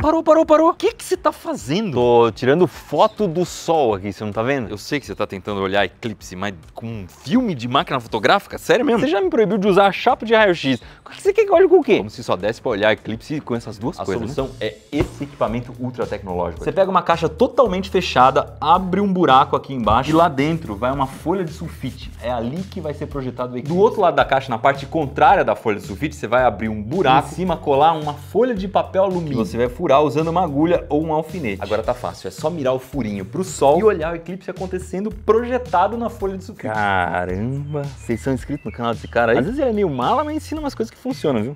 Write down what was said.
Parou. O que você tá fazendo? Tô tirando foto do sol aqui, você não tá vendo? Eu sei que você tá tentando olhar eclipse, mas com um filme de máquina fotográfica? Sério mesmo? Você já me proibiu de usar a chapa de raio-x. O que você quer que eu olhe com o quê? Como se só desse pra olhar eclipse com essas duas A coisas, solução é esse equipamento ultra tecnológico. Você pega uma caixa totalmente fechada, abre um buraco aqui embaixo e lá dentro vai uma folha de sulfite. É ali que vai ser projetado o eclipse. Do outro lado da caixa, na parte contrária da folha de sulfite, você vai abrir um buraco, em cima colar uma folha de papel alumínio que você vai furar usando uma agulha ou um alfinete. Agora tá fácil, é só mirar o furinho pro sol e olhar o eclipse acontecendo projetado na folha de sulfite. Caramba, vocês são inscritos no canal desse cara aí? Às vezes ele é meio mala, mas ensina umas coisas que funcionam, viu?